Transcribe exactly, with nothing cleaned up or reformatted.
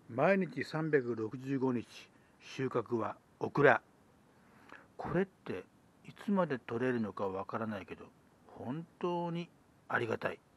毎日さんびゃくろくじゅうごにち収穫はオクラ。これっていつまで取れるのかわからないけど本当にありがたい。